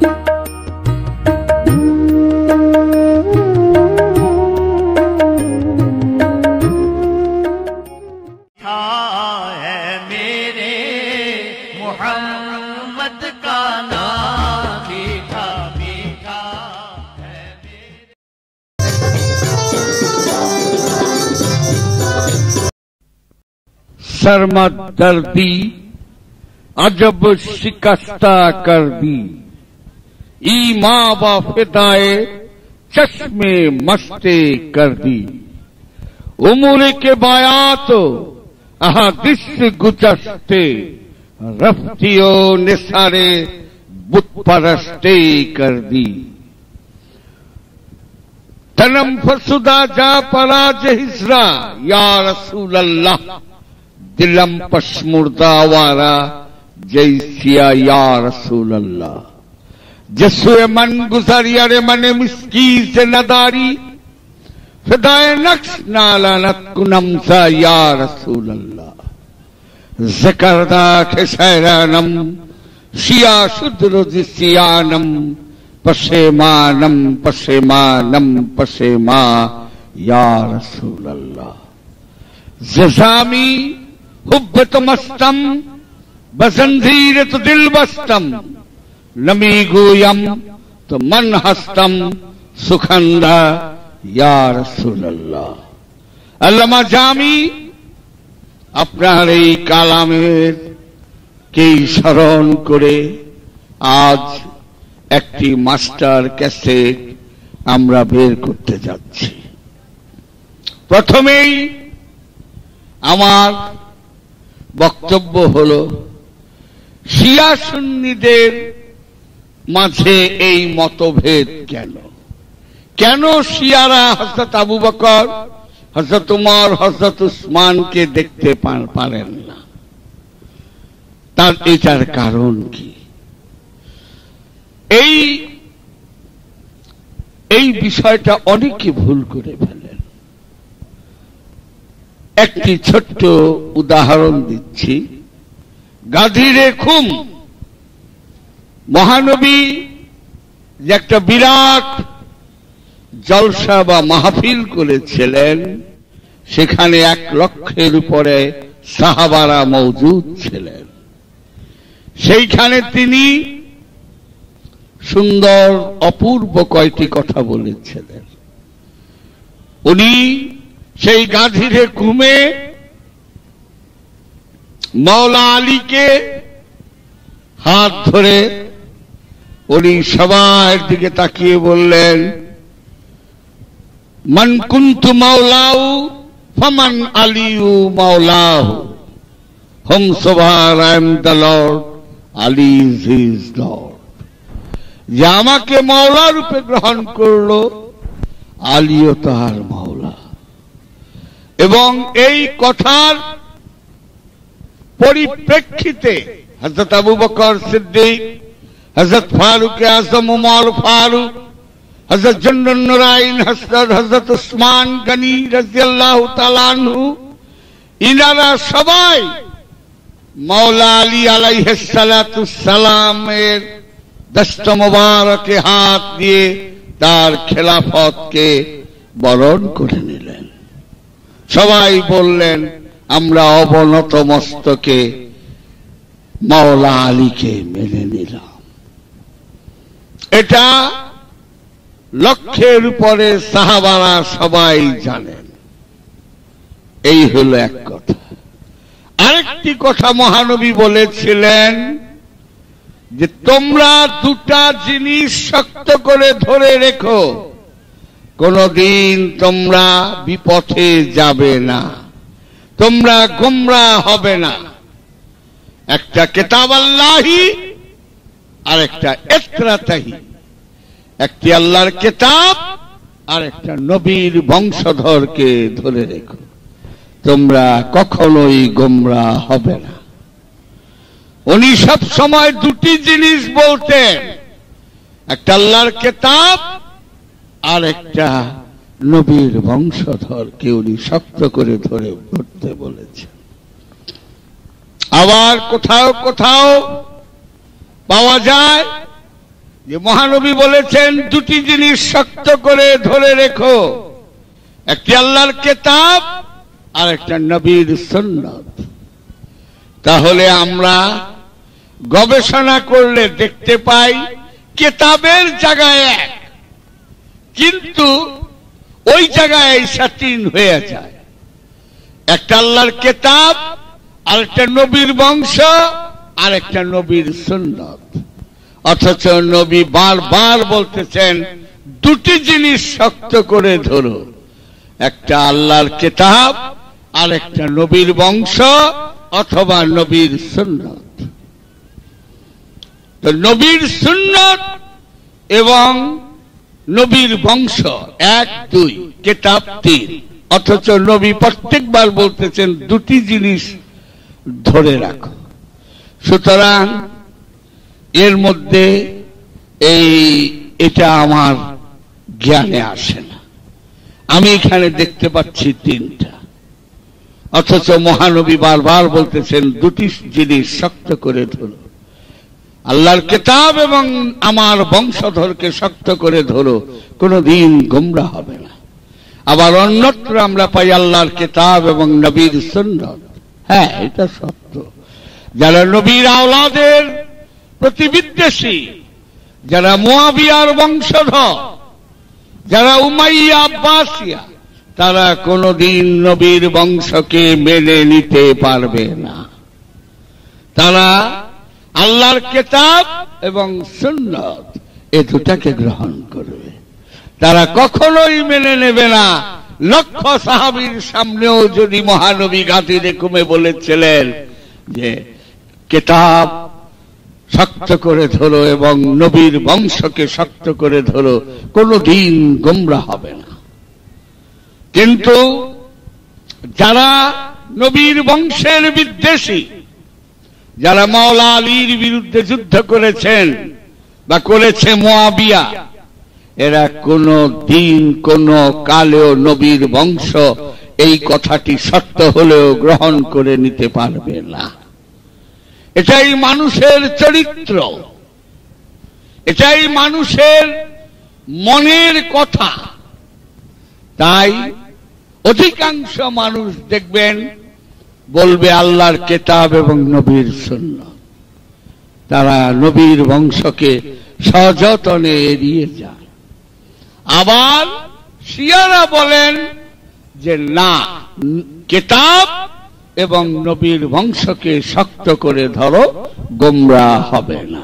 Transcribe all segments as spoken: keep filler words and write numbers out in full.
सरमत दर्दी अजब शिकस्ता कर दी, ईमा व फिदाए चश्मे मस्ते कर दी। उमूर के बायात अहादिस गुजस्ते, रफ्तियो निसारे बुत परस्ते कर दी। तनम फसुदा जा पराज हिजरा या रसूल अल्लाह, दिलम पशमुर्दा वारा जैसिया या रसूल अल्लाह। जसुए मन गुजर यारे मने मिस्कीन से नदारी, फिदाए नक्श नालानत कुनम सा या रसूल अल्लाह। ज़करदा के शहरानम शिया शुद्र जिसियानम, पशेमानम पशेमानम पशेमा या रसूल अल्लाह। जज़ामी हुब्बत मस्तम बसंधीर तो दिल बस्तम, नमी गोयम तो मन हस्तम सुखंदा या रसूल अल्लाह। अल्लामा जामी আপনার এই কালামের কে স্মরণ করে আজ একটি মাস্টার ক্যাসেট আমরা বের করতে যাচ্ছি। প্রথমেই আমার বক্তব্য হল শিয়া সুন্নিদের মাঝে এই মতভেদ কেন? কেন শিয়ারা হযরত আবু বকর, হযরত উমর, হযরত উসমানকে দেখতে পারেন না? তার এটার কারণ কি? এই এই বিষয়টা অনেকে ভুল করে ফেলেন। একটি ছোট্ট উদাহরণ দিচ্ছি। গাধীরে খুম মহানবী যে একটা বিরাট জলসা বা মাহফিল করেছিলেন, সেখানে এক লক্ষের উপরে সাহাবারা মওজুদ ছিলেন। সেইখানে তিনি সুন্দর অপূর্ব কয়টি কথা বলেছিলেন। উনি সেই গাধীরে ঘুমে মওলা আলীকে হাত ধরে উনি সবার দিকে তাকিয়ে বললেন, মান কুনতু মাওলাহু ফামান আলিয়ু মাওলাহু, হুম সুবহান I am the lord, Ali is his lord. যে আমাকে মাওলা রূপে গ্রহণ করলো, আলীও তার মাওলা। এবং এই কথার পরিপ্রেক্ষিতে হযরত আবু বকর সিদ্দিক, হযরত ফারুক আযম উমর ফারুক, হযরত জুন্নুন নুরাইন হযরত উসমান গনি রাদিয়াল্লাহু তাআলা আনহু, ইনারা সবাই মাওলা আলী আলাইহিস সালাতু সালামের দস্ত মোবারকে হাত দিয়ে তার খেলাফতকে বরণ করে নিলেন। সবাই বললেন, আমরা অবনত মস্তকে মাওলা আলীকে মেনে নিলাম। এটা লক্ষের উপরে সাহাবারা সবাই জানেন। এই হলো এক কথা। আরেকটি কথা মহানবী বলেছিলেন যে তোমরা দুটা জিনিস শক্ত করে ধরে রেখো, কোনদিন তোমরা বিপথে যাবে না, তোমরা গোমরাহ হবে না। একটা কিতাব আল্লাহি আর একটা ইত্রাতাহি। একটি আল্লাহর কিতাব আর একটা নবীর বংশধরকে ধরে রেখো, তোমরা কখনোই গোমরাহ হবে না। উনি সব সময় দুটি জিনিস বলতেন, একটা আল্লাহর কিতাব আর একটা নবীর বংশধরকে উনি শক্ত করে ধরে ধরতে বলেছেন। আবার কোথাও কোথাও পাওয়া যায় যে মহানবী বলেছেন দুটি জিনিস শক্ত করে ধরে রেখো, একটি আল্লাহর কিতাব আর একটা নবীর সুন্নাত। তাহলে আমরা গবেষণা করলে দেখতে পাই কিতাবের জায়গায় এক, কিন্তু ওই জায়গায় সাতিন হয়ে যায়। একটা আল্লাহর কিতাব আর একটা নবীর বংশ আর একটা নবীর সুন্নাত। অথচ নবী বারবার বলতেছেন দুটি জিনিস শক্ত করে ধরো, একটা আল্লাহর কিতাব আর একটা নবীর বংশ অথবা নবীর সুন্নাত। তো নবীর সুন্নাত এবং নবীর বংশ এক দুই, কিতাব তিন। অথচ নবী প্রত্যেকবার বলতেছেন দুটি জিনিস ধরে রাখো। সুতরাং এর মধ্যে এই এটা আমার জ্ঞানে আসে না। আমি এখানে দেখতে পাচ্ছি তিনটা, অথচ মহানবী বারবার বলতেছেন দুটি জিনিস শক্ত করে ধরো, আল্লাহর কিতাব এবং আমার বংশধরকে শক্ত করে ধরো, কোনদিন গোমরা হবে না। আবার অন্যত্র আমরা পাই আল্লাহর কিতাব এবং নবীর সুন্নাত। হ্যাঁ, এটা সত্য। যারা নবীর আওলাদের প্রতি বিদ্বেষী, যারা মুয়াবিয়ার বংশধর, যারা উমাইয়া আব্বাসিয়া, তারা কোনদিন নবীর বংশকে মেনে নিতে পারবে না। তারা আল্লাহর কিতাব এবং সুন্নাত এ দুটাকে গ্রহণ করবে, তারা কখনোই মেনে নেবে না। লক্ষ সাহাবীর সামনেও যদি মহানবী গাদিরে কুমে বলেছিলেন যে কিতাব শক্ত করে ধরো এবং নবীর বংশকে শক্ত করে ধরো, কোনদিন গোমরা হবে না। কিন্তু যারা নবীর বংশের বিদ্বেষী, যারা মাওলা আলীর বিরুদ্ধে যুদ্ধ করেছেন বা করেছে মুয়াবিয়া, এরা কোন দিন কোন কালেও নবীর বংশ এই কথাটি সত্য হলেও গ্রহণ করে নিতে পারবে না। এটাই মানুষের চরিত্র, এটাই মানুষের মনের কথা। তাই অধিকাংশ মানুষ দেখবেন বলবে আল্লাহর কিতাব এবং নবীর সুন্নাত, তারা নবীর বংশকে সযত্নে এড়িয়ে যায়। আবার শিয়ারা বলেন যে না, কিতাব এবং নবীর বংশকে শক্ত করে ধরো, গোমরা হবে না।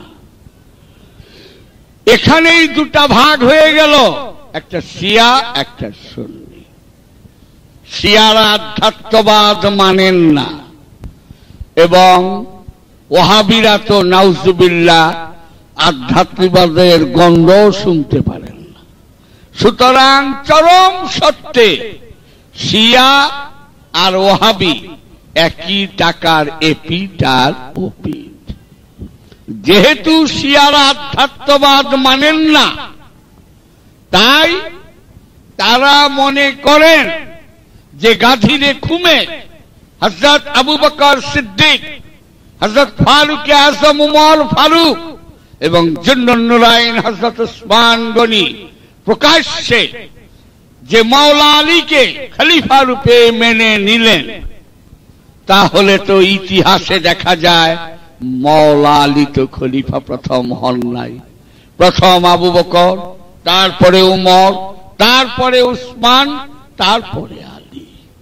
এখানেই দুটা ভাগ হয়ে গেল, একটা শিয়া একটা সুন্নি। শিয়ারা আধ্যাত্মবাদ মানেন না এবং ওয়াহাবিরা তো নাউজুবিল্লাহ আধ্যাত্মিকবাদের গন্ধ শুনতে পারেন না। সুতরাং চরম সত্যে শিয়া আর ওয়াহাবি একই টাকার এপিঠ আর ওপিঠ। যেহেতু শিয়ারা আধ্যাত্মবাদ মানেন না, তাই তারা মনে করেন যে গাধিরে খুমে হযরত আবু বকর সিদ্দিক, হযরত ফারুক আযম উমর ফারুক এবং জুন্নুরাইন হযরত উসমান গনি প্রকাশ্যে যে মাওলা আলীকে খলিফা রূপে মেনে নিলেন, তাহলে তো ইতিহাসে দেখা যায় মাওলা আলী তো খলিফা প্রথম হন নাই। প্রথম আবু বকর, তারপরে উমর, তারপরে উসমান, তারপরে আলী।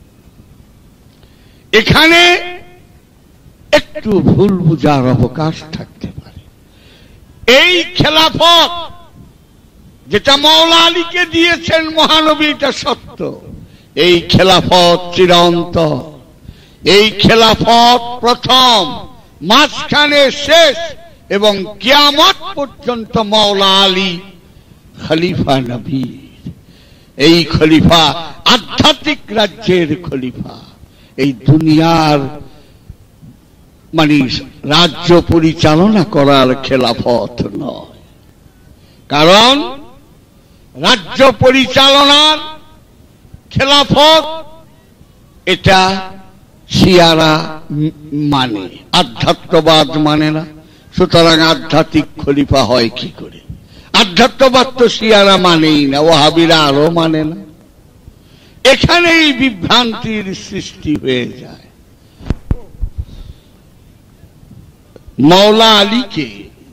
এখানে একটু ভুল বুঝার অবকাশ থাকতে পারে। এই খেলাফত যেটা মাওলা আলীকে দিয়েছেন মহানবী, এটা সত্য। এই খেলাফত চিরন্তন, এই খেলাফত প্রথম, মাঝখানে শেষ এবং কিয়ামত পর্যন্ত মাওলা আলী খলিফা নবী। এই খলিফা আধ্যাত্মিক রাজ্যের খলিফা, এই দুনিয়ার মানে রাজ্য পরিচালনা করার খেলাফত নয়। কারণ রাজ্য পরিচালনার খেলাফত এটা শিয়ারা মানে, আধ্যাত্মবাদ মানে না। সুতরাং আধ্যাত্মিক খলিফা হয় কি করে? আধ্যাত্মবাদ তো শিয়ারা মানেই না, ওয়াহাবিরা আরো মানে না। এখানেই বিভ্রান্তির সৃষ্টি হয়ে যায়। মাওলা আলীকে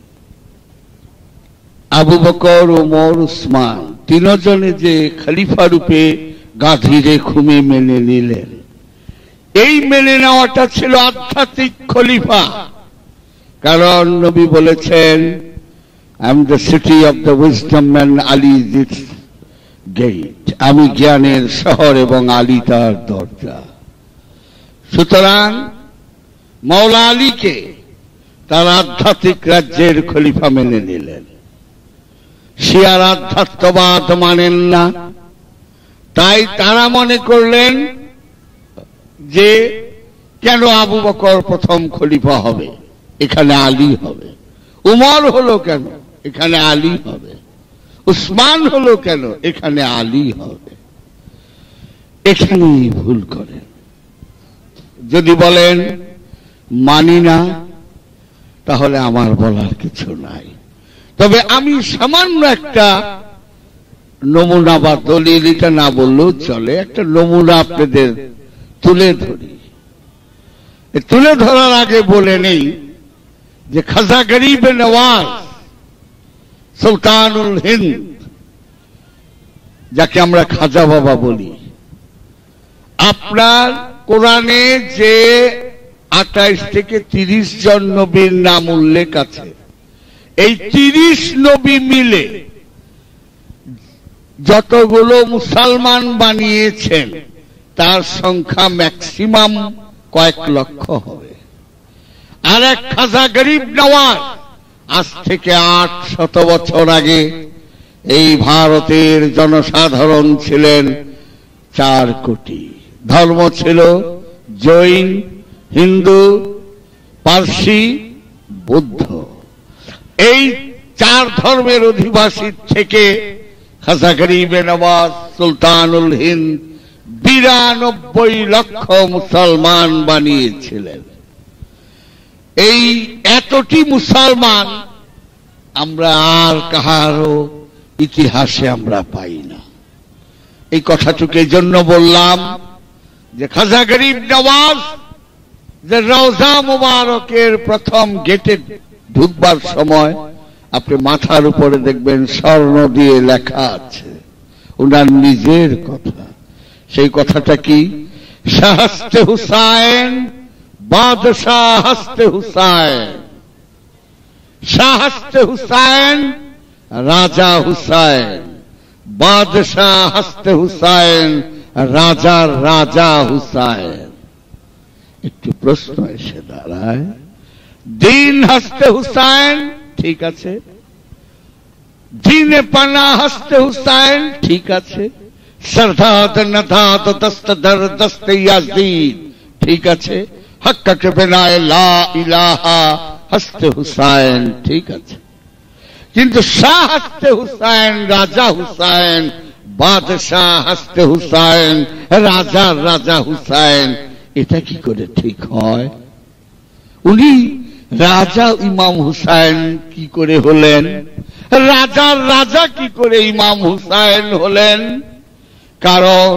আবু বকর, ওমর, উসমান তিনজনে যে খলিফা রূপে গাধীরে খুমে মেনে নিলেন, এই মেনে নেওয়াটা ছিল আধ্যাত্মিক খলিফা। কারণ নবী বলেছেন, I am the city of the wisdom and Ali is its gate. আমি জ্ঞানের শহর এবং আলী তার দরজা। সুতরাং মাওলা আলীকে তার আধ্যাত্মিক রাজ্যের খলিফা মেনে নিলেন। শিয়ার আধ্যাত্মবাদ মানেন না, তাই তারা মনে করলেন যে কেন আবু বকর প্রথম খলিফা হবে, এখানে আলী হবে। উমর হলো কেন, এখানে আলী হবে। উসমান হলো কেন, এখানে আলী হবে। এখানেই ভুল করেন। যদি বলেন মানি না, তাহলে আমার বলার কিছু নাই। তবে আমি সামান্য একটা নমুনা বা দলিল, এটা না বললেও চলে, একটা নমুনা আপনাদের তুলে ধরি। তুলে ধরার আগে বলে নেই যে খাজা গরিব নওয়াজ সুলতানুল হিন্দ, যাকে আমরা খাজা বাবা বলি, আপনার কোরআনে যে আঠাইশ থেকে তিরিশ জন নবীর নাম উল্লেখ আছে, এই তিরিশ নবী মিলে যতগুলো মুসলমান বানিয়েছেন তার সংখ্যা ম্যাক্সিমাম কয়েক লক্ষ হবে। আর এক খাজা গরিব নওয়াজ আজ থেকে আট শত বছর আগে এই ভারতের জনসাধারণ ছিলেন চার কোটি। ধর্ম ছিল জৈন, হিন্দু, পার্সি, বৌদ্ধ। এই চার ধর্মের অধিবাসী থেকে খাজা গরিব নওয়াজ সুলতানুল হিন্দ বিরানব্বই লক্ষ মুসলমান বানিয়েছিলেন। এই এতটি মুসলমান আমরা আর কাহারও ইতিহাসে আমরা পাই না। এই কথাটুকু এই জন্য বললাম যে খাজা গরিব নওয়াজ যে রওজা মুবারকের প্রথম গেটে ঢুকবার সময় আপনি মাথার উপরে দেখবেন স্বর্ণ দিয়ে লেখা আছে, উনার নিজের কথা। সেই কথাটা কি? শাহস্তে হুসাইন বাদশাহ হস্তে হুসাইন, শাহস্তে হুসাইন রাজা হুসাইন, বাদশাহ হস্তে হুসাইন রাজার রাজা হুসাইন। একটু প্রশ্ন এসে দাঁড়ায়, দিন হস্তে হুসাইন ঠিক আছে, দিনে পানা হস্তে হুসাইন ঠিক আছে, সরদাদ নদাদ দস্ত দর দস্ত ইয়াজিদ ঠিক আছে, হক্কে বেনায়ে লা ইলাহা হস্তে হুসাইন ঠিক আছে। কিন্তু শাহ হস্তে হুসাইন রাজা হুসাইন, বাদশাহ হস্তে হুসাইন রাজার রাজা হুসাইন, এটা কি করে ঠিক হয়? উনি রাজা ইমাম হুসাইন কি করে হলেন? রাজার রাজা কি করে ইমাম হুসাইন হলেন? কারণ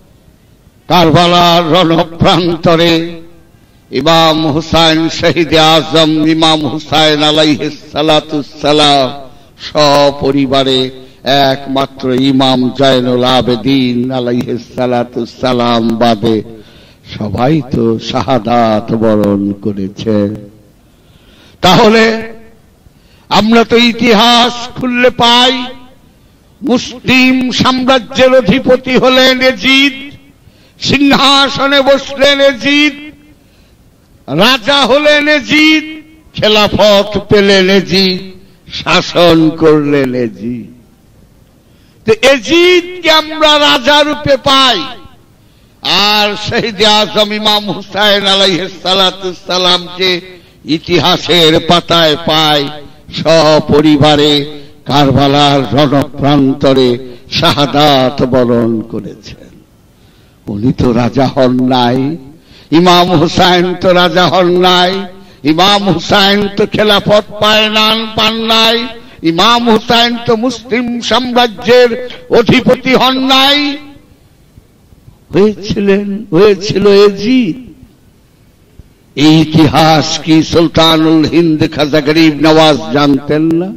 কারবালার রণপ্রান্তরে ইমাম হুসাইন শহীদ আজম ইমাম হুসাইন আলাইহিস সালাতুস সালাম সপরিবারে একমাত্র ইমাম জয়নুল আবেদিন আলাইহিস সালাতুস সালাম বাদে সবাই তো শাহাদাত বরণ করেছে। তাহলে আমরা তো ইতিহাস খুললে পাই, মুসলিম সাম্রাজ্যের অধিপতি হলেন এজিদ, সিংহাসনে বসলেন এজিদ, রাজা হলেন এজিদ, খেলাফত পেলেন এজিদ, শাসন করলেন এজিদ। তো এজিদকে আমরা রাজা রূপে পাই, আর শহীদ আজম ইমাম হুসাইন আলাইহিস সালাতুস সালামকে ইতিহাসের পাতায় পাই সপরিবারে কারবালার রণপ্রান্তরে শাহাদাত বরণ করেছেন। উনি তো রাজা হন নাই, ইমাম হুসাইন তো রাজা হন নাই, ইমাম হুসাইন তো খেলাফত পায় নান পান নাই, ইমাম হুসাইন তো মুসলিম সাম্রাজ্যের অধিপতি হন নাই, হয়েছিলেন হয়েছিল এজিদ। এই ইতিহাস কি সুলতানুল হিন্দ খাজা গরিব নওয়াজ জানতেন না?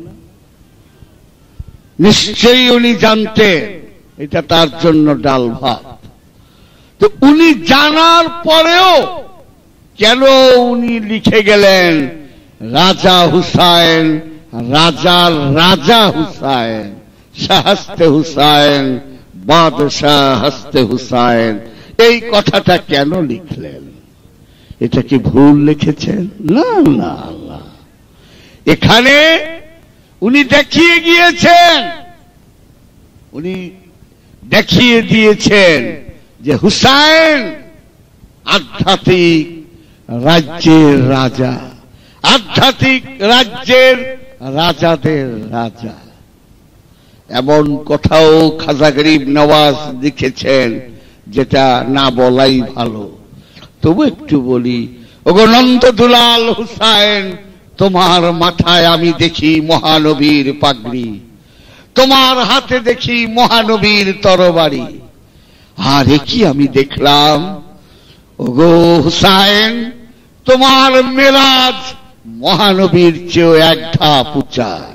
নিশ্চয়ই উনি জানতেন, এটা তার জন্য ডাল ভাত। তো উনি জানার পরেও কেন উনি লিখে গেলেন রাজা হুসাইন, রাজার রাজা হুসাইন, শাহস্তে হুসাইন, বাদশাহ হস্তে হুসাইন, এই কথাটা কেন লিখলেন? এটা কি ভুল লিখেছেন? না না না, এখানে উনি দেখিয়ে গিয়েছেন, উনি দেখিয়ে দিয়েছেন যে হুসাইন আধ্যাত্মিক রাজ্যের রাজা, আধ্যাত্মিক রাজ্যের রাজাদের রাজা। এমন কোথাও খাজা গরিব নওয়াজ লিখেছেন যেটা না বলাই ভালো, তবু একটু বলি। ওগো নন্দ দুলাল হুসাইন, তোমার মাথায় আমি দেখি মহানবীর পাগড়ি, তোমার হাতে দেখি মহানবীর তরবারি। আর কি আমি দেখলাম, ওগো হুসাইন, তোমার মেরাজ মহানবীর চেয়েও এক ধাপ উঁচায়।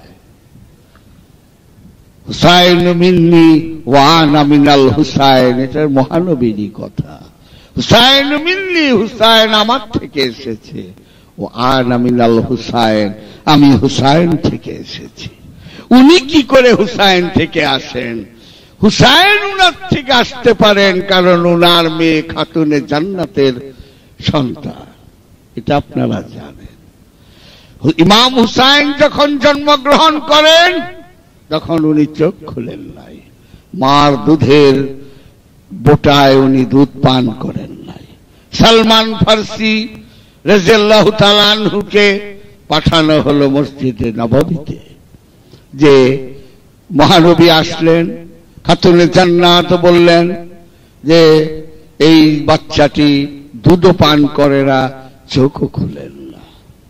হুসাইন মিন্নি ওয়ানা মিনাল হুসাইন, এটা মহানবীরই কথা। হুসাইন মিন্নি, হুসাইন আমার থেকে এসেছে, ও আনা মিনাল হুসাইন, আমি হুসাইন থেকে এসেছি। উনি কি করে হুসাইন থেকে আসেন? হুসাইন উনার থেকে আসতে পারেন কারণ উনার মেয়ে খাতুনে জান্নাতের সন্তান, এটা আপনারা জানেন। ইমাম হুসাইন যখন জন্মগ্রহণ করেন তখন উনি চোখ খুলেন নাই, মার দুধের বোটায় উনি দুধ পান করেন নাই। সালমান ফার্সি রাদিয়াল্লাহু তাআলা আনহুকে পাঠানো হলো মসজিদে নববীতে, যে মহানবী আসলেন, খাতুনে জান্নাত বললেন যে এই বাচ্চাটি দুধ পান করে না, চোখও খুলেন না।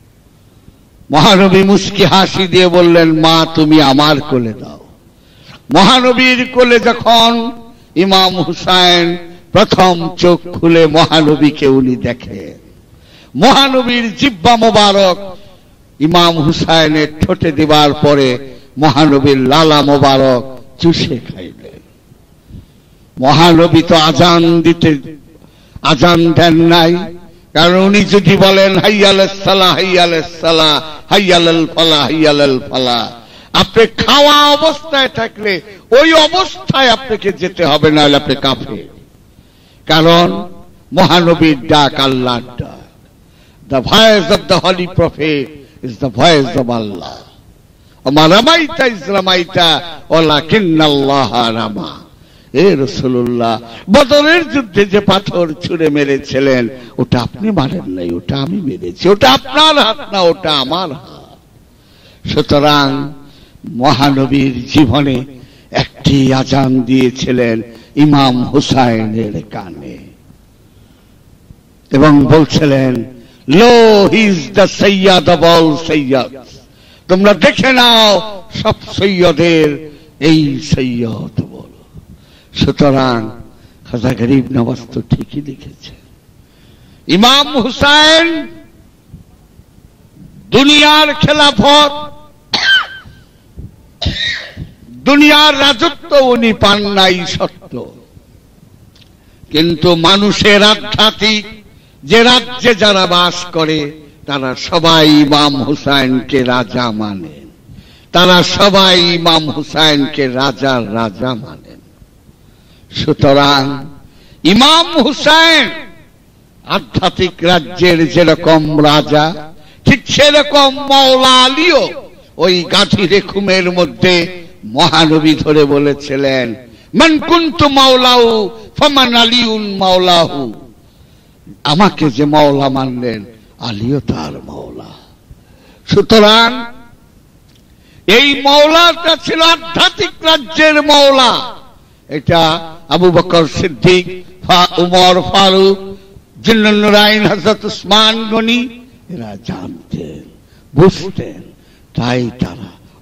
মহানবী মুস্কি হাসি দিয়ে বললেন, মা তুমি আমার কোলে দাও। মহানবীর কোলে যখন ইমাম হুসাইন প্রথম চোখ খুলে মহানবীকে উনি দেখেন, মহানবীর জিহ্বা মোবারক ইমাম হুসাইনের ঠোঁটে দেবার পরে মহানবীর লালা মোবারক চুষে খাইলেন। মহানবী তো আজান দিতে আজান দেন নাই, কারণ উনি যদি বলেন হাইয়ালাস সালাহ হাইয়ালাস সালাহ হাইয়ালাল ফালাহ হাইয়ালাল ফালাহ, আপনি খাওয়া অবস্থায় থাকলে ওই অবস্থায় আপনাকে যেতে হবে, না হলে আপনি কাফের। কারণ মহানবীর ডাক আল্লাহর ডাক। The voice of the holy prophet is the voice of Allah. ওমা রামাইতা ইজ রামাইতা ওয়ালাকিন্নাল্লাহা রামা। এ রাসূলুল্লাহ, বদরের যুদ্ধে যে পাথর ছুঁড়ে মেরেছিলেন ওটা আপনি মারেন নাই, ওটা আমি মেরেছি, ওটা আপনার হাত না, ওটা আমার হাত। সুতরাং মহানবীর জীবনে একটি আজান দিয়েছিলেন ইমাম হুসাইনের কানে এবং বলছিলেন, lo he is the Syed of all Syed, তোমরা দেখে নাও সব সৈয়দের এই সৈয়দ বলো। সুতরাং খাজা গরিব নওয়াজ তো ঠিকই লিখেছে, ইমাম হুসাইন দুনিয়ার খেলাফত, দুনিয়ার রাজত্ব উনি পান নাই সত্য, কিন্তু মানুষের আধ্যাত্মিক যে রাজ্যে যারা বাস করে তারা সবাই ইমাম হুসাইনকে রাজা মানেন, তারা সবাই ইমাম হুসাইনকে রাজার রাজা মানেন। সুতরাং ইমাম হুসাইন আধ্যাত্মিক রাজ্যের যেরকম রাজা, ঠিক সেরকম মাওলা আলীও ওই গাধি রেখুমের মধ্যে মহানবী ধরে বলেছিলেন, মান কুনতু মাওলাহু ফামান আলিউন মাওলাহু, আমাকে যে মাওলা মানলেন আলীও তার মাওলা। সুতরাং এই মাওলাটা ছিল আধ্যাত্মিক রাজ্যের মাওলা। এটা আবু বকর সিদ্দিক, উমর ফারুক, জিন্নুরাইন হযরত উসমান গনি এরা জানতেন, বুঝতেন, তাই তারা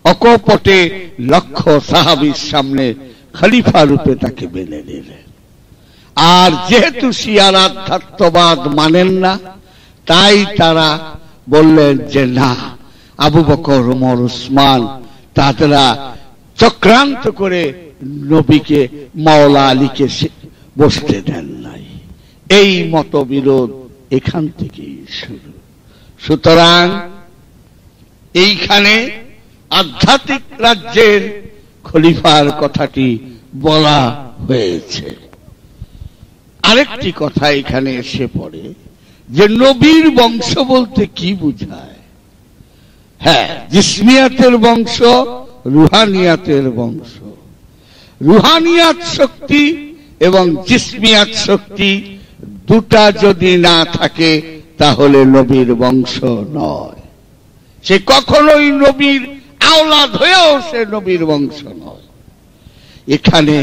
অকপটে লক্ষ সাহাবীর সামনে খলিফা রূপে তাকে মেনে নিলেন। আর যেহেতু শিয়ার আধ্যাত্মবাদ মানেন না, তাই তারা বললেন যে না, আবু বকর, ওমর, উসমান তারা চক্রান্ত করে নবীকে, মাওলা আলীকে বসতে দেন নাই। এই মতবিরোধ এখান থেকেই শুরু। সুতরাং এইখানে আধ্যাত্মিক রাজ্যের খলিফার কথাটি বলা হয়েছে। আরেকটি কথা এখানে এসে পড়ে যে নবীর বংশ বলতে কি বুঝায়। হ্যাঁ, জিসমিয়াতের বংশ, রুহানিয়াতের বংশ। রুহানিয়াত শক্তি এবং জিসমিয়াত শক্তি দুটা যদি না থাকে তাহলে নবীর বংশ নয়। সে কখনোই নবীর আওলাদ হয়েও সে নবীর বংশ নয়। এখানে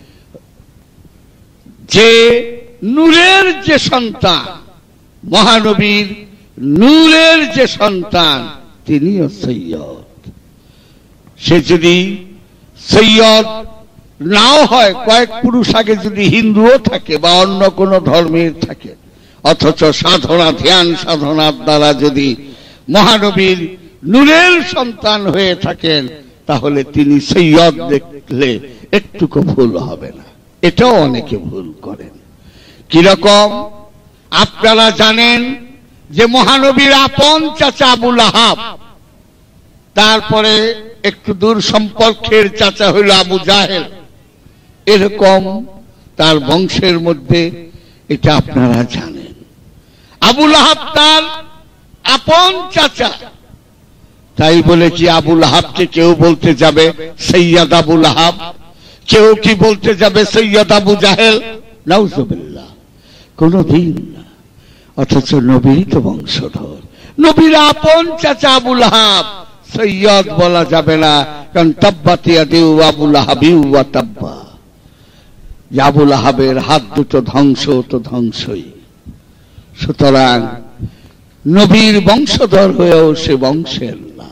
যে নূরের যে সন্তান, মহানবীর নূরের যে সন্তান, তিনিও সৈয়দ। সে যদি সৈয়দ নাও হয়, কয়েক পুরুষ আগে যদি হিন্দুও থাকে বা অন্য কোন ধর্মের থাকে, অথচ সাধনা, ধ্যান সাধনার দ্বারা যদি মহানবীর নূরের সন্তান হয়ে থাকেন, তাহলে তিনি সৈয়দ দেখলে একটুকু ভুল হবে না। এটাও অনেকে ভুল করেন। কিরকম? আপনারা জানেন যে মহানবীর আপন চাচা আবু লাহাব, তারপরে একটু দূর সম্পর্কের চাচা হইল আবু জাহেল। এরকম তার বংশের মধ্যে, এটা আপনারা জানেন। আবু লাহাব তার আপন চাচা, তাই বলে কি আবু লাহাবকে কেউ বলতে যাবে সৈয়দ আবু লাহাব? কেউ কি বলতে যাবে সৈয়দ আবু জাহেল? নাউজুবিল্লাহ, কোনদিন না। অথচ নবীর তো বংশধর, নবীর আপন চাচা আবু লাহাব, সৈয়দ বলা যাবে না, কারণ তাব্বাত ইয়াদা আবু লাহাবি ওয়া তাব্বা। আবু লাহাবের হাত দুটো ধ্বংস তো ধ্বংসই। সুতরাং নবীর বংশধর হয়েও সে বংশের না,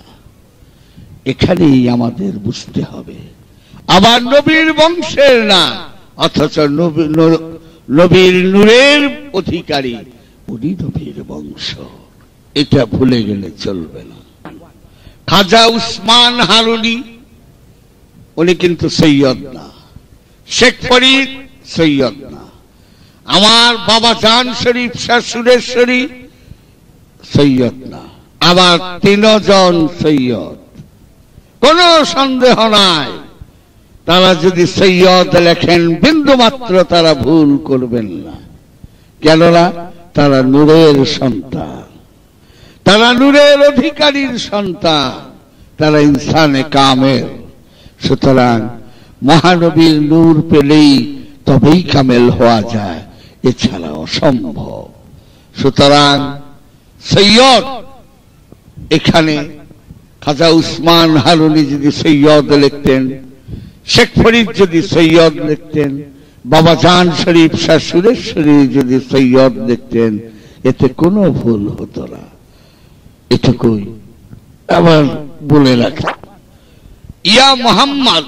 এখানেই আমাদের বুঝতে হবে। আবার নবীর বংশের না, অথচ নবীর নূরের অধিকারী, উনি নবীর বংশ। এটা ভুলে গেলে চলবে না। খাজা উসমান হারুনি উনি কিন্তু সৈয়দ না, শেখ ফরিদ সৈয়দ না, আমার বাবা জান শরীফ শাহ সুরেশ্বরী সৈয়দ না। আবার তিনজন সৈয়দ, কোন সন্দেহ নাই। তারা যদি সৈয়দ লেখেন বিন্দু মাত্র তারা ভুল করবেন না। কেননা তারা নূরের সন্তান, তারা নূরের অধিকারীর সন্তান, তারা ইনসানে কামেল। সুতরাং মহানবীর নূর পেলেই তবেই কামেল হওয়া যায়, এছাড়া অসম্ভব। সুতরাং সৈয়দ এখানে খাজা উসমান হারুনি যদি সৈয়দ লিখতেন, শেখ ফরিদ যদি সৈয়দ লিখতেন, বাবা জান শরীফ শাহ সুরেশ্বরী যদি সৈয়দ লিখতেন, এতে কোনো ভুল হতো না। এটুকুই আবার বলে রাখি। ইয়া মুহাম্মদ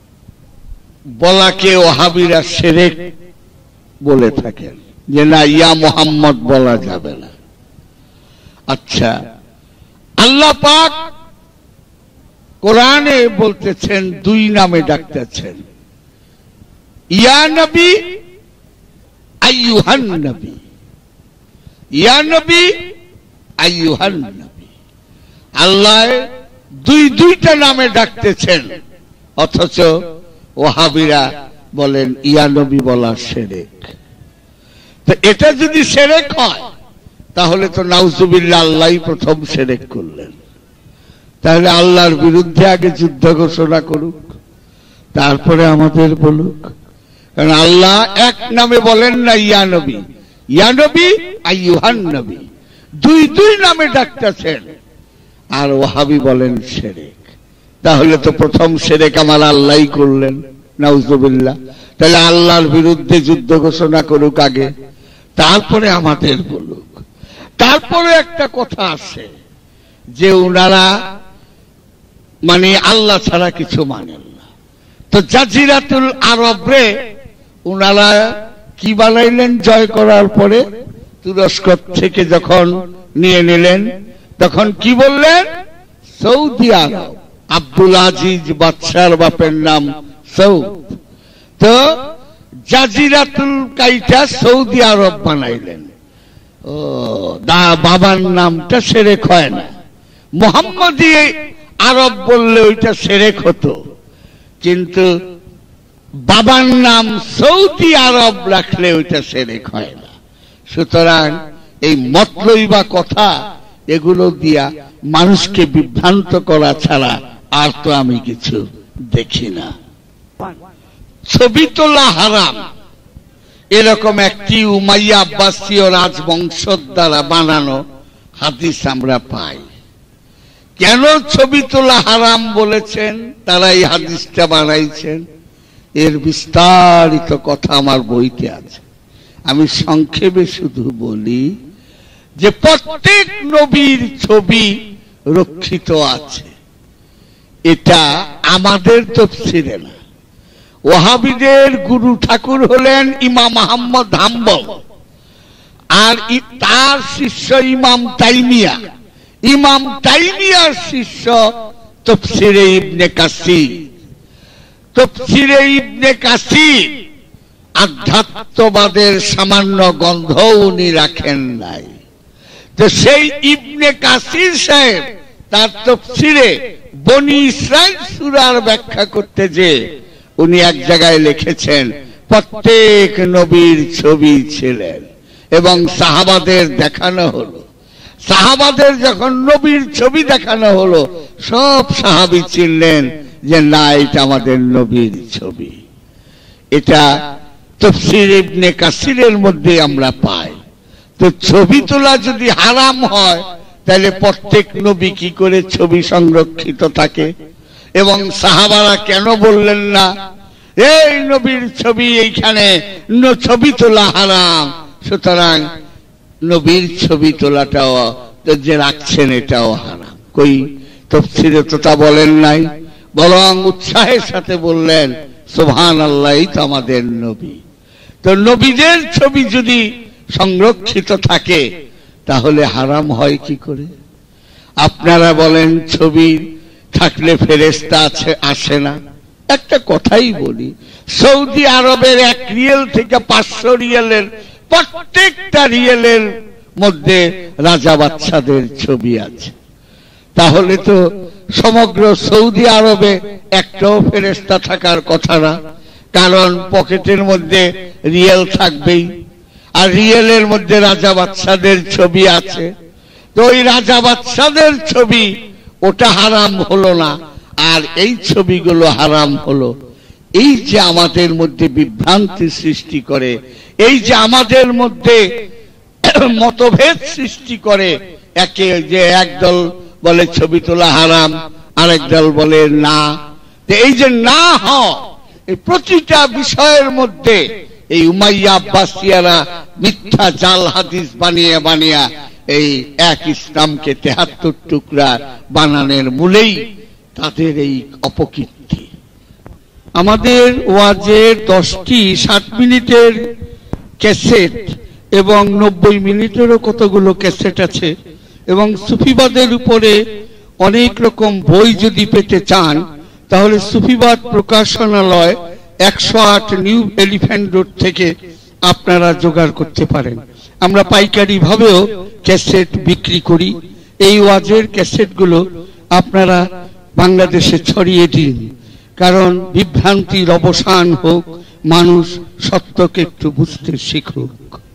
বলাকে ওহাবিরা শিরক বলে থাকেন, যে না, ইয়া মুহাম্মদ বলা যাবে না। আচ্ছা, আল্লাহ পাক কোরআনে বলতেছেন, দুই নামে ডাকতেছেন, ইয়া নবী, আইয়ুহান নবী। ইয়া নবী, আইয়ুহান নবী। আল্লাহ দুই দুইটা নামে ডাকতেছেন, অথচ ওহাবিরা বলেন ইয়া নবী বলা শিরক। তো এটা যদি শিরক হয়, তাহলে তো নাউজুবিল্লাহ আল্লাহই প্রথম শিরক করলেন। তাহলে আল্লাহর বিরুদ্ধে আগে যুদ্ধ ঘোষণা করুক, তারপরে আমাদের বলুক। কারণ আল্লাহ এক নামে বলেন না ইয়া নবী, ইয়া নবী, আইয়ুহান নবী, দুই দুই নামে ডাকতেছেন, আর ওহাবি বলেন শিরক। তাহলে তো প্রথম শিরক আমার আল্লাহই করলেন, নাউজুবিল্লাহ। তাহলে আল্লাহর বিরুদ্ধে যুদ্ধ ঘোষণা করুক আগে, তারপরে আমাদের বলুক। তারপরে একটা কথা আছে যে উনারা মানে আল্লাহ ছাড়া কিছু মানেন না। তো জাজিরাতুল আরব রে উনারা কি বানাইলেন? জয় করার পরে তুরস্ক থেকে যখন নিয়ে নিলেন তখন কি বললেন? সৌদি আরব। আব্দুল আজিজ বাদশার বাপের নাম সৌদ। তো জাজিরাতুল কাইটা সৌদি আরব বানাইলেন। ও দা বাবার নামটা সেরেক হয় না। মোহাম্মদী আরব বললে ওইটা সেরেক হতো, কিন্তু বাবার নাম সৌদি আরব রাখলে ওইটা সেরেক হয় না। সুতরাং এই মতলইবা কথা এগুলো দিয়া মানুষকে বিভ্রান্ত করা ছাড়া আর তো আমি কিছু দেখি না। ছবি তোলা হারাম, এরকম একটি উমাইয়া আব্বাসীয় রাজবংশের দ্বারা বানানো হাদিস আমরা পাই। কেন ছবি তোলা হারাম বলেছেন তারা এই হাদিসটা বানাইছেন, এর বিস্তারিত কথা আমার বইতে আছে। আমি সংক্ষেপে শুধু বলি যে প্রত্যেক নবীর ছবি রক্ষিত আছে। এটা আমাদের তাফসীরে না। ওয়াহাবিদের গুরু ঠাকুর হলেন ইমাম আহমদ হাম্বল, আর তার শিষ্য ইমাম তাইমিয়া। ইমাম তাইমিয়ার শিষ্য তাফসীরে ইবনে কাসির। তাফসীরে ইবনে কাসির আধ্যাত্মবাদের সামান্য গন্ধ উনি রাখেন নাই। তো সেই ইবনে কাসির সাহেব তার তাফসীরে বনি ইসরাইল সূরার ব্যাখ্যা করতে যে উনি এক জায়গায় লিখেছেন প্রত্যেক নবীর ছবি ছিলেন এবং সাহাবাদের দেখানো হলো। সাহাবাদের যখন নবীর ছবি দেখানো হলো সব সাহাবী চিনলেন যে না, এটা আমাদের নবীর ছবি। এটা তাফসীর ইবনে কাসিরের মধ্যে আমরা পাই। তো ছবি তোলা যদি হারাম হয় তাহলে প্রত্যেক নবী কি করে ছবি সংরক্ষিত থাকে? এবং সাহাবারা কেন বললেন না এই নবীর ছবি এইখানে ছবি তোলা হারাম, সুতরাং নবীর ছবি তোলাটাও যে রাখছেন এটাও হারাম? কই তাফসীরে তো তা বলেন নাই, বরং উৎসাহের সাথে বললেন সুবহানাল্লাহ, এই তো আমাদের নবী। তো নবীদের ছবি যদি সংরক্ষিত থাকে তাহলে হারাম হয় কি করে? আপনারা বলেন ছবি থাকলে ফেরেশতা আছে আসে না। একটা কথাই বলি, সৌদি আরবের এক রিয়েল থেকে পাঁচশো রিয়েলের প্রত্যেকটা রিয়েলের মধ্যে রাজা বাদশাদের ছবি আছে। তাহলে তো সমগ্র সৌদি আরবে একটাও ফেরেশতা থাকার কথা না, কারণ পকেটের মধ্যে রিয়েল থাকবেই, আর রিয়েলের মধ্যে রাজা বাদশাদের ছবি আছে। তো ওই রাজা বাদশাদের ছবি ওটা হারাম হলো না, আর এই ছবিগুলো হারাম হলো। এই যে আমাদের মধ্যে বিভ্রান্তি সৃষ্টি করে, এই যে আমাদের মধ্যে মতভেদ সৃষ্টি করে, একে যে একদল বলে ছবি তোলা হারাম, আরেক দল বলে না। এই যে না হয়, এই প্রতিটা বিষয়ের মধ্যে এই উমাইয়া আব্বাসিয়ারা মিথ্যা জাল হাদিস বানিয়ে বানিয়ে এই এক ইসলামকে তেহাত্তর টুকরা বানানোর মূলেই তাদের এই অপকীর্তি। আমাদের ওয়াজের দশটি ষাট মিনিটের ক্যাসেট এবং নব্বই মিনিটেরও কতগুলো ক্যাসেট আছে, এবং সুফিবাদের উপরে অনেক রকম বই যদি পেতে চান তাহলে সুফিবাদ প্রকাশনালয় একশো আট নিউ এলিফ্যান্ট রোড থেকে আপনারা জোগাড় করতে পারেন। আমরা পাইকারি ভাবেও ক্যাসেট বিক্রি করি। এই ওয়াজের ক্যাসেটগুলো আপনারা বাংলাদেশে ছড়িয়ে দিন, কারণ বিভ্রান্তির অবসান হোক, মানুষ সত্যকে একটু বুঝতে শিখুক।